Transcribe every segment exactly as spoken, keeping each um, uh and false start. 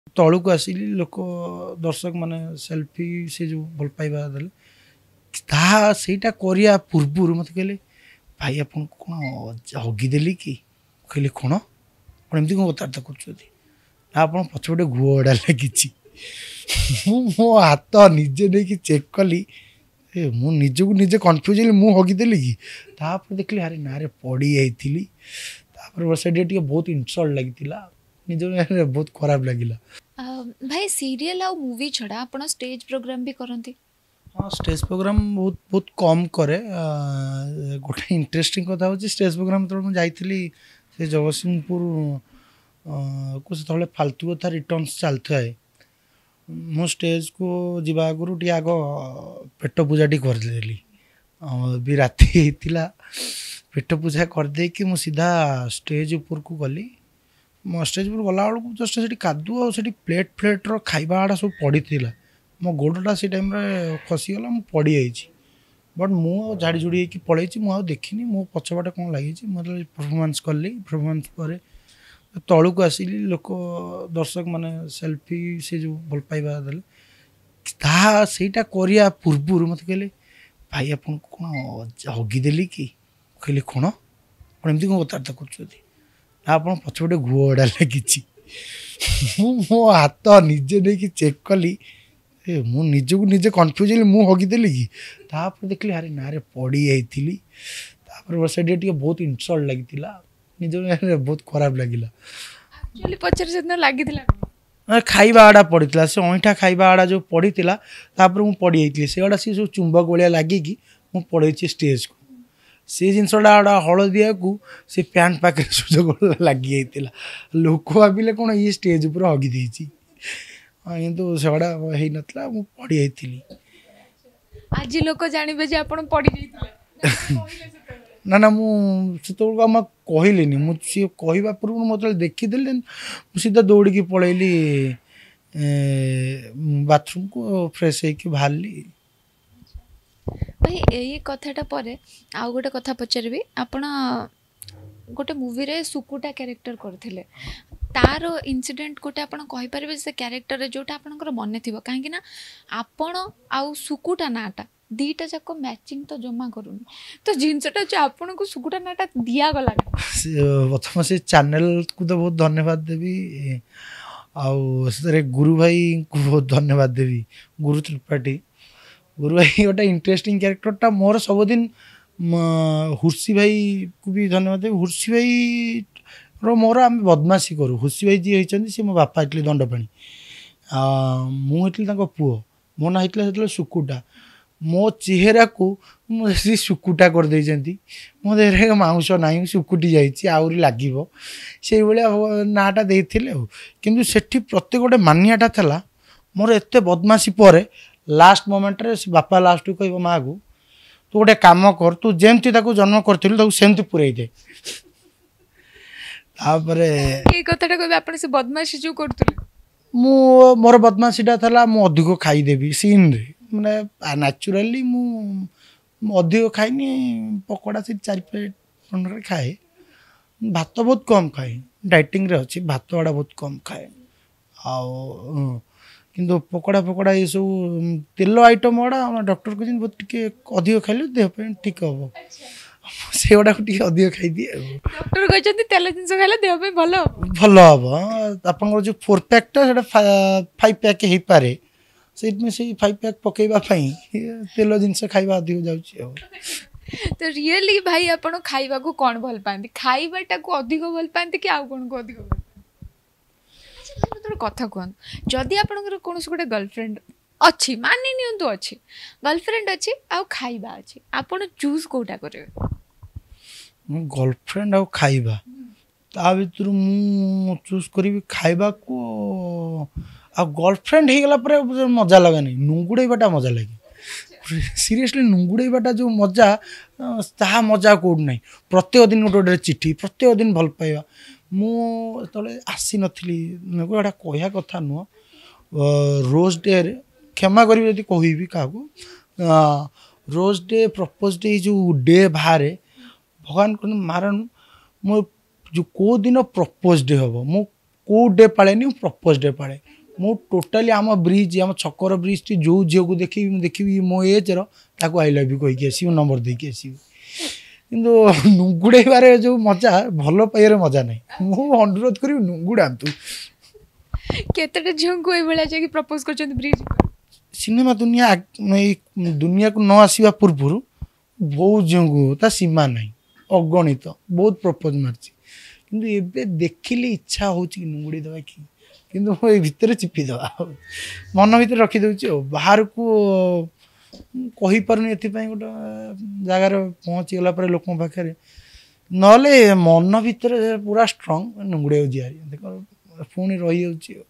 तलू को आसिली लोक दर्शक माने सेल्फी से जो भल पाइबा देले ता सेटा करिया पूर्व मत कहले भाई आपन कौन हगिदेली कि कहले कौन कौन एमती कौन कथबार्ता कर आप पछपटे गुड़ा लगी मो हाथ निजे नहीं चेक कली मु निजक निजे कन्फ्यूज हली मु हगिदेली कि तापर देखली अरे ना रे पड़ी जाइली से बहुत इनसल्ट लगी निज बहुत खराब लगिला। भाई सीरियल आ मूवी छड़ा आपण स्टेज प्रोग्राम भी करंती? हाँ स्टेज प्रोग्राम बहुत बहुत कम करे गोटे इंटरेस्टिंग कथा हो स्टेज प्रोग्राम तो मुझे जाइली से जगतसिंहपुर को से फालतू कथा रिटर्न्स चलता है मो स्टेज को जीवा आगु टी आग पेट पूजाटी करदेली भी राति होता पेट पूजा करदे कि मु सीधा स्टेज ऊपर को गली मो स्टेज पर गला बेलू जस्ट से कादू और प्लेट फ्लेट्र खाଇବା आड़ा सब पड़ी मो गोड़टा से टाइम खसीगला मुझे पड़ी जाइए बट मु झाड़ी झुड़ी होगी पलैची मुझे देखनी मो पछपटे कौन लगी मतलब परफॉर्मेंस कली परफॉर्मेंस पर तलू को आसिली लोक दर्शक माने सेल्फी से जो भल पाइबा देले ता सेटा करिया पूर्व मत कहले भाई आपन कौन हगिदेली कि कहले कौन कौन एमती कौन कथबार्ता कर आप पछपटे गुड़ा लगी मो हाथ निजे नहीं चेक कली मु निजक निजे कन्फ्यूज हली मु हगिदेली कि तापर देखली अरे ना रे पड़ी जाइली से बहुत इनसल्ट लगी निज बहुत खराब लगिला। एक्चुअली पचर से लागिथिला खाଇବା आड़ा पड़ता से अईठा खाଇବା आड़ा जो पड़ता तापर मु पड़ी जाइली से आड़ा सी सब चुंबक भाया लगिकी मु पड़े स्टेज को से जिनसटा आड़ा हलदिया को से पैंट पाखे सुजोग लगी जाइला लोक भाविले कौन ये स्टेज ऊपर हगिदे किंतु से होना मु पड़ी जाइली आज लोक जानबे जे आपण पड़ी जाइतिले ना ना मुझे कहली मुझे कहवा पूर्व मतलब देखीदे सीधा दौड़ की पलैली बाथरूम को फ्रेश होकर बाहरली। भाई ये कथाटा पर आउ गोटे कथा पचारि आपण गोटे मूवी रे सुकुटा कैरेक्टर करथिले तार इंसिडेंट गोटे आपण कहि परबे से कैरेक्टर जोटा आपनकर मन थिबो काहे कि ना आपण आउ सुकुटा नाटा दीटा जाक मैचिंग तो जमा करूनी तो जिनसटा जो आपन को सुकुटा नाटा दिया गला प्रथम से चैनल को तो बहुत धन्यवाद देवी आउ से गुरु भाई को बहुत धन्यवाद देवी गुरु त्रिपाठी गुरु भाई गोटे इंटरेस्टिंग कैरेक्टरटा मोर सबुदिन हुर्सी भाई को भी धन्यवाद देवी हुर्सी भाई रो मोर आम बदमाशी करूँ हुर्सी भाई जी होती सी मो बापा होते दंडपाणी मुझे पुओ मो ना होता सुकुटा मो चेहरा को सी सुकुटा कर देइछंती मो देहरे मांस ना सुकुटी जाइए आहरी लगे से भाया नाटा देते किंतु सेठी प्रत्येक गोटे मानियाटा था मोर एत बदमाशी पर लास्ट मोमेंट रे बापा लास्ट को कह माँ को तू गोटे काम कर तू जमती जन्म कर सेमती पुरई दे बदमाशी जो कर मोर बदमाशीटा था मु अधिक खाईदेवी सीन रे मैंने नेचुराली मु अधिक खाइनी पकोड़ा से चार प्लेट खंड खाए भात बहुत कम खाए डाइटिंग रे अच्छी भात वाड़ा बहुत कम खाए आउ किंतु पकोड़ा पकोड़ा ये सब तेल आइटम वाड़ा डॉक्टर कहते बहुत टी अधिक खाइले देह ठीक हम से गुड़ा अधिक खाई डॉक्टर कहते तेल जिन खाइले देह भल भल हम आप जो फोर पैकटा फाइव पैक हो पारे से फाइव पैक पकईवाई तेल जिनस खाଇବା अधिक जाऊँ तो रियली भाई आपण खाइबा को कौन भल पाती खाइबाटा को अधिक भल पाती कि आउ कौन को अधिक भल अच्छा कथा कहूँ जदि आपंकर कौन गोटे गर्लफ्रेंड अच्छी मानि नियंतु अच्छी गर्लफ्रेंड अच्छी आउ खाइबा अच्छी आपण चूज कोटा करेंगे गर्लफ्रेंड आउ खाइबा ता भीतर मु चूज करी खाइबा को आ गर्लफ्रेंड हो गला पर मजा लगे नहीं नुंगुड़ाइबाटा मजा लगे सीरियसली नुंगुड़ाइबाटा जो मजा ता मजा कौट ना प्रत्येक दिन गोटे गोटे चिठी प्रत्येक दिन भल पाइबा मुझे आसी नी गोटा कह कथा नुह रोज डे क्षमा करी यदि कहबी क्या रोज डे प्रपोज डे जो डे बाहर भगवान मारन मो जो को दिन प्रपोज डे हम मो कौ डे पाए प्रपोज डे पाए मु टोटाली आम ब्रिज आम छकर ब्रिज टी जो झील को देखी देखी मो एज रो आई लव यू कहीकि आस नंबर देकी आस कि नुंगुड़े जो मजा भल पाइबार मजा नहीं मु अनुरोध करी नुंगुड़ातु केतटा झील को ये प्रपोज कर ब्रिज सिनेमा दुनिया दुनिया को न आसवा पूर्व बहुत झील ता सीमा ना अगणित बहुत प्रपोज मार्ची किंतु एबे देखिले इच्छा हो नुंगुड़ी दवा कि किंतु ये भितर चिपीदवा मन भर रखीदे बाहर को कही पारुनी एपाई गोटे जगार पहुँची गला लोक पाखे ना मन भर पूरा स्ट्रंग नुंगुड़े जा पुणी रही जाऊँ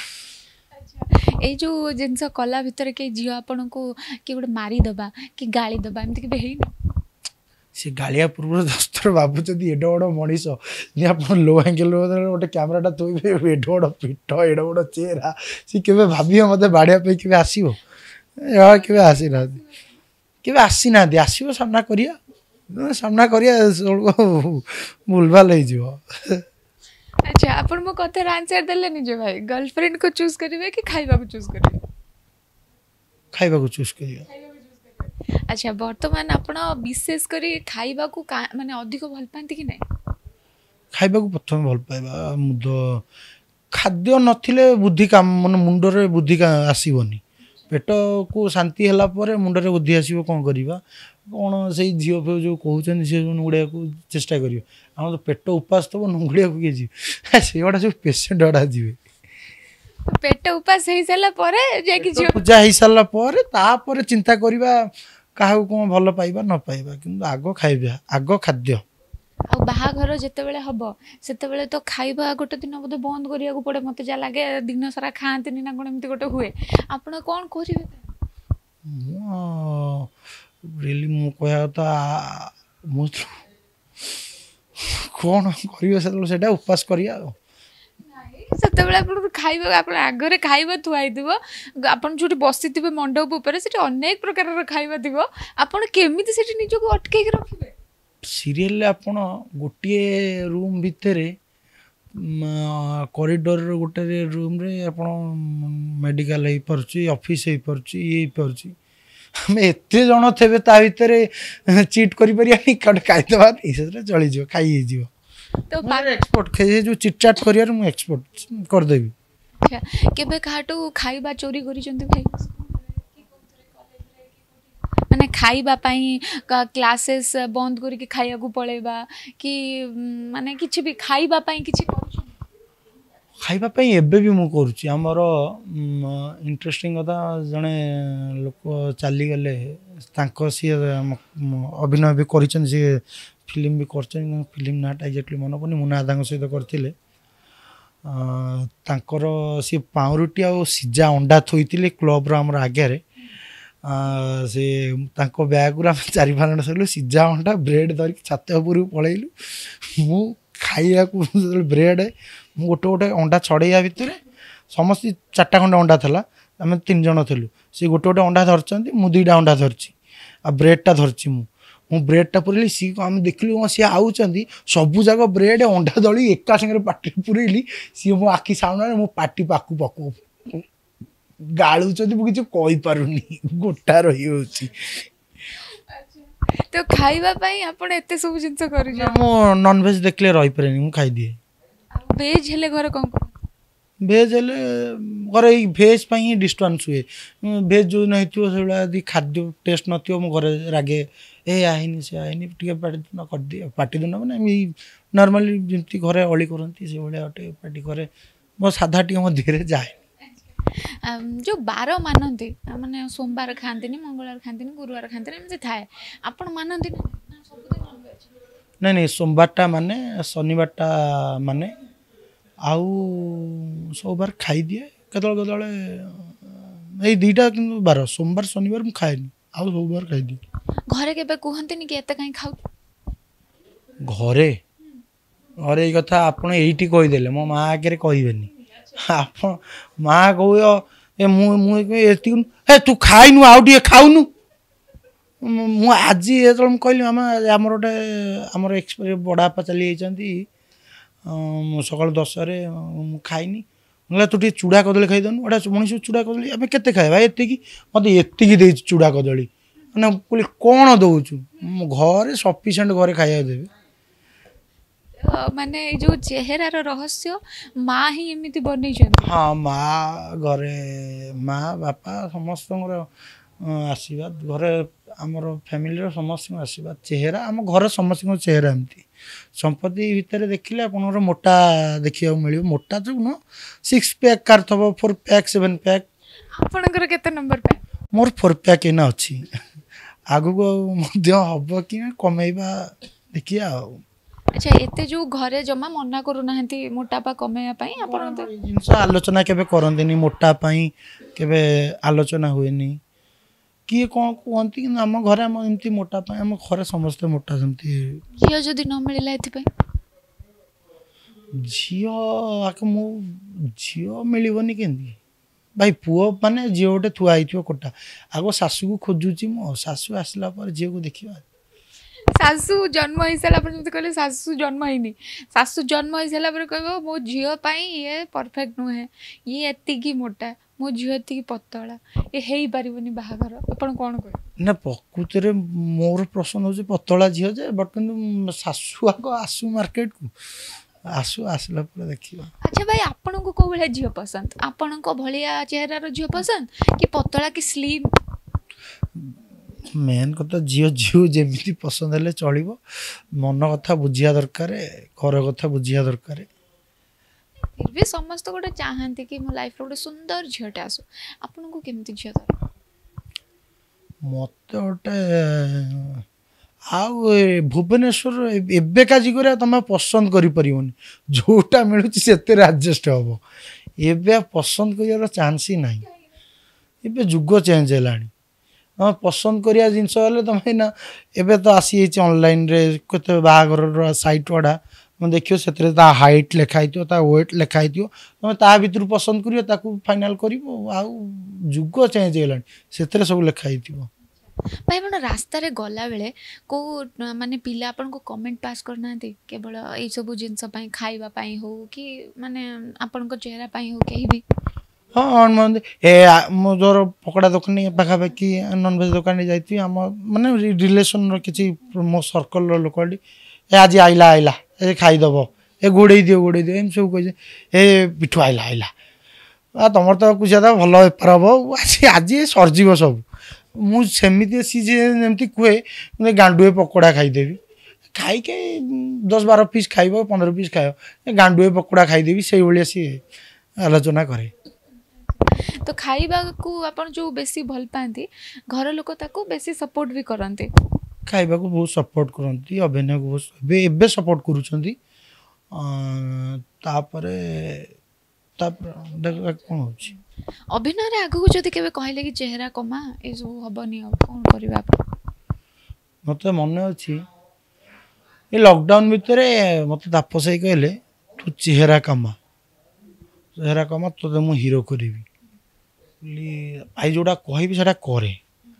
ये जो जिनस कला भितर के झील आपण को कि गोटे मारिदबा कि गाली दबा एमती के से गालिया पूर्व दस थर भावुँ एड बड़ मनीष आप लो एंगेल गोटे कैमेराटा थोड़े एड बड़ पीठ एड बड़ चेहरा सी के भाव मत बाड़िया के आसो के आसी ना के आसी ना आसो सामना करिया सामना करिया भूलभाल हो अच्छा आप मो कथार आंसर देले जे भाई गर्लफ्रेंड को चूज करेंगे कि खाइबा को चूज करेंगे खाइबा को चूज करिया अच्छा बर्तमान आपण विशेष करी खाइबा को माने अधिक भल पाती कि नहीं खाइबा को प्रथम भल पाइबा मुद खाद्य नथिले बुद्धि काम मन मुंडरे बुद्धि आसीबनी पेट को शांति होला परे मुंडरे बुद्धि आसीबो कोन करिबा कोन से झियो फे जो कहउछन से नुगुड़िया को चेष्टा करियो हम तो पेट उपास तो नुगुड़िया को के जी से वाडा जो पेशेंट वाडा जीवे पेट उपास हो सारा पूजा हो सारा तापर चिंता करवा क्या कौन भल पाइबा न पाइबा किंतु आग खाइबा आग खाद्य बाहाघर जिते हम से तो खाइबा गोटे दिन बोधे बंद करिया पड़े मत जा लगे दिन सारा खाती ना कौन एमती गोटे हुए आप कौन करेंगे रियली मु कहता मु कौन कर उपास करिया से खाइबा आप आगे खाइबा थुआई आप जो बसी थे मंडप उपर से अनेक प्रकार खाइबा थी आपड़ केमी से निजक अटकई रखिए सीरियल आपण गोटे रूम भितर कॉरिडोर गोटे रूम रे आप मेडिकल हो पार्ची ऑफिस हो पार्ची ये पार्ची आम एत जन थे ता भितर चिट करें खाईदे चलीज खाई तो एक्सपोर्ट जो चिटचाट करियर मु एक्सपोर्ट कर देबी अच्छा केबे काटू खाइबा चोरी करी जंती भाई माने खाइबा पई क्लासेस बंद करी के खाइया को पळेबा कि माने किछि भी खाइबा पई किछि करू खाइबा पई एबे भी मु करूची हमर इंटरेस्टिंग कथा जने लोक चली गले तांको सी अभिनय भी करिचन सी फिल्म भी कर फिल्म नाटा एक्जाक्टली मन पड़े मुना दादा सहित करते सी पाउरुटी आ सीजा अंडा थोई क्लब आमर आगे से बैग चारि पाँच सर सीजा अंडा ब्रेड धरिक छात उपर पलैलु मु खाइया ब्रेड मु गोटे गोटे अंडा छड़ैया भितर समस्त चार्टा खंड अंडा था आम तीन जन थी सी गोटे गोटे अंडा धरती मु दुईटा अंडा धरची आ ब्रेडटा धरची मु मु ब्रेडटा पुरैली सी आम देखलु सी आउचंदी सबु जाक ब्रेड अंडा दली एका संगे पाटी पुरैली सी मो आखि सामने मो पाटी पाकु पकु गालुचंदी मु किछ कहि पारुनी गोटा रही होची तो खाइबा पई आपण एते सब जिंस करि जा मो नॉन वेज देखले रही परेनी मु खाइ दिए वेज हेले घर कोन भेज हेले घर भेज ही डिस्टर्बांस हुए भेज जो नहीं थो से खाद्य टेस्ट नथियो मो घर रागे ए आईनी से आईनी टे पाटिदुंड कर दिए पाटिदुंड मैंने नॉर्मली जमी घरे अली करती से भाया गोटे पार्टी करे मो साधा टी मो धीरे जाए जो बार मानती माने सोमवार खाती मंगलवार खाती गुरुवार खाती एमती थाए आप मानती नहीं नहीं सोमवारटा माने शनिवारटा माने आउ सोमवार खाई दिए केतल केतल ये दुईटा कि बार सोमवार शनिवार मुझे खाएनी आउ सोमवार खाई दिए घरे केबे कहंती कि एते काई खाउ घरे घरे ये कथा आपन एठी कहि देले मो मां आगे कहबेनी आप मां कहयो ए मु मु एती ए तू खाइनु आउ डी खाउनु मु आज एतल कहली मामा हमर गोटे हमर एक्सपीरियंस बड़ा पा चली जाइछंती ସକାଳୁ ଦଶଟାରେ ମୁଁ ଖାଇନି। କହିଲା ତୁ ଟିକେ ଚୁଡ଼ା କଦଳୀ ଖାଇଦେଉନୁ, ଏଇଟା ମଣିଷ ଚୁଡ଼ା କଦଳୀ ଆମେ କେତେ ଖାଇବା ଏତିକି, ମୋତେ ଏତିକି ଦେଇଛି ଚୁଡ଼ା କଦଳୀ। ମାନେ କହିଲି କ'ଣ ଦେଉଛୁ, ଘରେ ସଫିସିଏଣ୍ଟ ଘରେ ଖାଇବାକୁ ଦେବେ। ଅ, ମାନେ ଏଇ ଯୋଉ ଚେହେରାର ରହସ୍ୟ ମା ହିଁ ଏମିତି ବନେଇଛନ୍ତି। ହଁ ମା ଘରେ ମା ବାପା ସମସ୍ତଙ୍କର ଆଶୀର୍ବାଦ, ଘରେ ଆମର ଫ୍ୟାମିଲିର ସମସ୍ତଙ୍କ ଆଶୀର୍ବାଦ, ଚେହେରା ଆମ ଘର ସମସ୍ତଙ୍କ ଚେହେରା ଏମିତି। ସମ୍ପତ୍ତି ଭିତରେ ଦେଖିଲେ ଆପଣଙ୍କର ମୋଟା ଦେଖିବାକୁ ମିଳିବ, ମୋଟା ତ ନୁହଁ, ସିକ୍ସ ପ୍ୟାକ୍ କାର ଥିବ, ଫୋର୍ ପ୍ୟାକ୍ ସେଭେନ୍ ପ୍ୟାକ୍। ଆପଣଙ୍କର କେତେ ନମ୍ବର ପ୍ୟାକ୍? ମୋର ଫୋର୍ ପ୍ୟାକ୍ ଏଇନା ଅଛି, ଆଗକୁ ଆଉ ମଧ୍ୟ ହବ କି କମେଇବା ଦେଖିବା ଆଉ। ଆଚ୍ଛା, ଏତେ ଯୋଉ ଘରେ ଜମା ମନା କରୁନାହାନ୍ତି ମୋଟାପା କମେଇବା ପାଇଁ, ଆପଣ ତ ଏଇ ଜିନିଷ ଆଲୋଚନା କେବେ କରନ୍ତିନି, ମୋଟା ପାଇଁ କେବେ ଆଲୋଚନା ହୁଏନି। କିଏ କ'ଣ କୁହନ୍ତି, କିନ୍ତୁ ଆମ ଘରେ ଆମ ଏମିତି ମୋଟା ପାଇଁ ଆମ ଘରେ ସମସ୍ତେ ମୋଟା ସେମିତି। ଝିଅ ଯଦି ନ ମିଳିଲା ଏଥିପାଇଁ? ଝିଅ ଆଗ ମୁଁ ଝିଅ ମିଳିବନି କେମିତି ଭାଇ, ପୁଅ ମାନେ ଝିଅ ଗୋଟେ ଥୁଆ ହେଇଥିବ କୋଟା, ଆଗ ଶାଶୁକୁ ଖୋଜୁଛି ମୁଁ, ଶାଶୁ ଆସିଲା ପରେ ଝିଅକୁ ଦେଖିବା। ଶାଶୁ ଜନ୍ମ ହେଇସାରିଲା ପରେ, ଯେମିତି କହିଲେ ଶାଶୁ ଜନ୍ମ ହେଇନି, ଶାଶୁ ଜନ୍ମ ହେଇସାରିଲା ପରେ କହିବ ମୋ ଝିଅ ପାଇଁ ଇଏ ପରଫେକ୍ଟ ନୁହେଁ, ଇଏ ଏତିକି ମୋଟା, ମୋ ଝିଅ ଏତିକି ପତଳା, ଏ ହେଇପାରିବନି ବାହାଘର, ଆପଣ କ'ଣ କହିବେ? ନା ପ୍ରକୃତିରେ ମୋର ପସନ୍ଦ ହେଉଛି ପତଳା ଝିଅ ଯେ, ବଟ୍ କିନ୍ତୁ ଶାଶୁ ଆଗ ଆସୁ ମାର୍କେଟକୁ, ଆସୁ ଆସିଲା ପରେ ଦେଖିବା। ଆଚ୍ଛା ଭାଇ, ଆପଣଙ୍କୁ କୋଉ ଭଳିଆ ଝିଅ ପସନ୍ଦ? ଆପଣଙ୍କ ଭଳିଆ ଚେହେରାର ଝିଅ ପସନ୍ଦ କି ପତଳା କି ସ୍ଲିମ୍? ମେନ୍ କଥା ଝିଅ ଝିଅ ଯେମିତି ପସନ୍ଦ ହେଲେ ଚଳିବ, ମନ କଥା ବୁଝିବା ଦରକାର, ଘର କଥା ବୁଝିବା ଦରକାର। ଫିର୍ ବି ସମସ୍ତେ ଗୋଟେ ଚାହାନ୍ତି କି ମୋ ଲାଇଫରେ ଗୋଟେ ସୁନ୍ଦର ଝିଅଟେ ଆସୁ, ଆପଣଙ୍କୁ କେମିତି ଝିଅ ଦରକାର? ମୋତେ ଗୋଟେ ଆଉ ଏ ଭୁବନେଶ୍ୱର ଏବେକା ଯୁଗରେ ତମେ ପସନ୍ଦ କରିପାରିବନି, ଯେଉଁଟା ମିଳୁଛି ସେଥିରେ ଆଡ଼ଜଷ୍ଟ ହେବ। ଏବେ ପସନ୍ଦ କରିବାର ଚାନ୍ସ ହିଁ ନାହିଁ, ଏବେ ଯୁଗ ଚେଞ୍ଜ ହେଲାଣି। ହଁ ପସନ୍ଦ କରିବା ଜିନିଷ ହେଲେ ତମେ ନା, ଏବେ ତ ଆସିଯାଇଛି ଅନଲାଇନରେ କେତେ ବାହାଘରର ସାଇଟ୍ ଗୁଡ଼ା, ମୁଁ ଦେଖିବ ସେଥିରେ ତା ହାଇଟ୍ ଲେଖା ହେଇଥିବ, ତା ୱେଟ୍ ଲେଖା ହେଇଥିବ, ତମେ ତା ଭିତରୁ ପସନ୍ଦ କରିବ, ତାକୁ ଫାଇନାଲ୍ କରିବ। ଆଉ ଯୁଗ ଚେଞ୍ଜ ହେଇଗଲାଣି, ସେଥିରେ ସବୁ ଲେଖା ହେଇଥିବ। ଭାଇ, ଆପଣ ରାସ୍ତାରେ ଗଲାବେଳେ କେଉଁ ମାନେ ପିଲା ଆପଣଙ୍କୁ କମେଣ୍ଟ ପାସ୍ କରିନାହାନ୍ତି କେବଳ ଏଇସବୁ ଜିନିଷ ପାଇଁ, ଖାଇବା ପାଇଁ ହଉ କି ମାନେ ଆପଣଙ୍କ ଚେହେରା ପାଇଁ ହଉ, କେହି ବି? ହଁ ଏ ମୁଁ ଧର ପକୋଡ଼ା ଦୋକାନୀ ପାଖାପାଖି ନନଭେଜ୍ ଦୋକାନରେ ଯାଇଥିବି, ଆମ ମାନେ ରିଲେସନ୍ର କିଛି ମୋ ସର୍କଲ୍ର ଲୋକଟି, ଏ ଆଜି ଆଇଲା ଆଇଲା ଏ ଖାଇଦେବ, ଏ ଗୋଡ଼େଇ ଦିଅ ଗୋଡ଼େଇ ଦିଅ, ଏମିତି ସବୁ କହିছে, ଏ ପିଠୁ ଆଇଲା ଆଇଲା, ତମର ତ କୁସିଆ ଦା ଭଲ ବେପାର ହେବ, ଆଜି ଆଜି ସରିଯିବ ସବୁ। ମୁଁ ସେମିତି ସିଏ ଯେମିତି କୁହେ, ଗାଣ୍ଡୁଏ ପକୋଡ଼ା ଖାଇଦେବି, ଖାଇକି ଦଶ ବାର ପିସ୍ ଖାଇବ, ପନ୍ଦର ପିସ୍ ଖାଇବ, ଗାଣ୍ଡୁଏ ପକୋଡ଼ା ଖାଇଦେବି, ସେଇଭଳିଆ ସିଏ ଆଲୋଚନା କରେ। ତ ଖାଇବାକୁ ଆପଣ ଯୋଉ ବେଶୀ ଭଲ ପାଆନ୍ତି, ଘର ଲୋକ ତାକୁ ବେଶୀ ସପୋର୍ଟ ବି କରନ୍ତି? ଖାଇବାକୁ ବହୁତ ସପୋର୍ଟ କରନ୍ତି, ଅଭିନୟକୁ ବହୁତ ଏବେ ଏବେ ସପୋର୍ଟ କରୁଛନ୍ତି। ତାପରେ ତାପରେ ଦେଖିବା କ'ଣ ହେଉଛି। ଅଭିନୟରେ ଆଗକୁ ଯଦି କେବେ କହିଲେ କି ଚେହେରା କମା, ଏସବୁ ହବନି, ଆଉ କ'ଣ କରିବେ ଆପଣ? ମୋତେ ମନେ ଅଛି ଏ ଲକଡାଉନ୍ ଭିତରେ ମୋତେ ତାପସ ଭାଇ କହିଲେ ତୁ ଚେହେରା କମା, ଚେହେରା କମା, ତୋତେ ମୁଁ ହିରୋ କରିବି। ଭାଇ ଯେଉଁଟା କହିବି ସେଇଟା କରେ।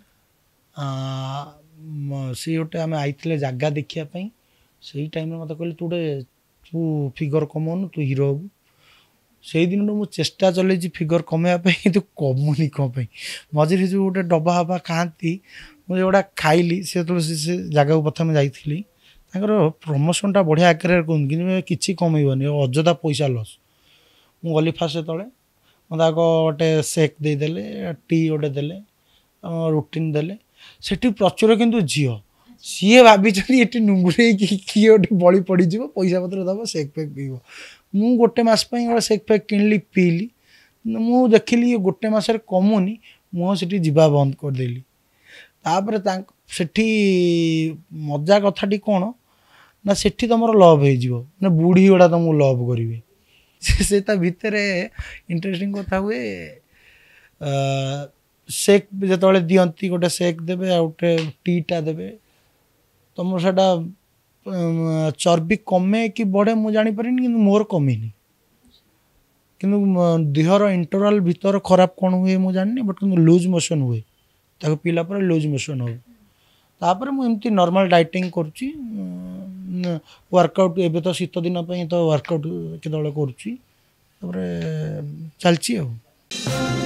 ସେ ଗୋଟେ ଆମେ ଆଇଥିଲେ ଜାଗା ଦେଖିବା ପାଇଁ, ସେଇ ଟାଇମ୍ରେ ମୋତେ କହିଲେ ତୁ ଗୋଟେ ତୁ ଫିଗର କମଉନୁ, ତୁ ହିରୋ ହବୁ। ସେଇଦିନଠୁ ମୁଁ ଚେଷ୍ଟା ଚଲେଇଛି ଫିଗର କମେଇବା ପାଇଁ, କିନ୍ତୁ କମୁନି କ'ଣ ପାଇଁ। ମଝିରେ ଯେଉଁ ଗୋଟେ ଡବା ହବା ଖାଆନ୍ତି, ମୁଁ ଯେଉଁଟା ଖାଇଲି, ସେତେବେଳେ ସେ ଜାଗାକୁ ପ୍ରଥମେ ଯାଇଥିଲି, ତାଙ୍କର ପ୍ରମୋସନ୍ଟା ବଢ଼ିଆ ଆକାରରେ କୁହନ୍ତି, କିନ୍ତୁ କିଛି କମେଇବନି, ଅଯଥା ପଇସା ଲସ୍। ମୁଁ ଗଲି ଫାଷ୍ଟ ସେତେବେଳେ, ମୋତେ ଆଗ ଗୋଟେ ସେକ୍ ଦେଇଦେଲେ, ଟି ଗୋଟେ ଦେଲେ, ରୁଟିନ୍ ଦେଲେ। ସେଠି ପ୍ରଚୁର କିନ୍ତୁ ଝିଅ, ସିଏ ଭାବିଛନ୍ତି ଏଠି ନୁଙ୍ଗୁରେଇକି କିଏ ଗୋଟେ ବଳି ପଡ଼ିଯିବ, ପଇସା ପତ୍ର ଦେବ, ସେକ୍ ଫେକ୍ ପିଇବ। ମୁଁ ଗୋଟେ ମାସ ପାଇଁ ଗୋଟେ ସେକ୍ ଫେକ୍ କିଣିଲି, ପିଇଲି, ମୁଁ ଦେଖିଲି ଗୋଟେ ମାସରେ କମୁନି, ମୁଁ ସେଠି ଯିବା ବନ୍ଦ କରିଦେଲି। ତାପରେ ତାଙ୍କ ସେଠି ମଜା କଥାଟି କ'ଣ ନା, ସେଠି ତୁମର ଲଭ୍ ହେଇଯିବ, ମାନେ ବୁଢ଼ୀ ଗୁଡ଼ା ତୁମକୁ ଲଭ୍ କରିବେ। ସେ ତା ଭିତରେ ଇଣ୍ଟରେଷ୍ଟିଂ କଥା ହୁଏ, ସେକ୍ ଯେତେବେଳେ ଦିଅନ୍ତି, ଗୋଟେ ସେକ୍ ଦେବେ ଆଉ ଗୋଟେ ଟିଟା ଦେବେ, ତୁମର ସେଇଟା ଚର୍ବି କମେ କି ବଢ଼େ ମୁଁ ଜାଣିପାରିନି, କିନ୍ତୁ ମୋର କମିନି। କିନ୍ତୁ ଦେହର ଇଣ୍ଟରଭାଲ୍ ଭିତର ଖରାପ କ'ଣ ହୁଏ ମୁଁ ଜାଣିନି, ବଟ୍ କିନ୍ତୁ ଲୁଜ୍ ମୋସନ୍ ହୁଏ, ତାକୁ ପିଇଲା ପରେ ଲୁଜ୍ ମୋସନ୍ ହେବ। ତାପରେ ମୁଁ ଏମିତି ନର୍ମାଲ୍ ଡାଇଟିଂ କରୁଛି, ୱାର୍କଆଉଟ୍ ଏବେ ତ ଶୀତ ଦିନ ପାଇଁ ତ ୱାର୍କଆଉଟ୍ କେତେବେଳେ କରୁଛି ତାପରେ ଚାଲିଛି ଆଉ।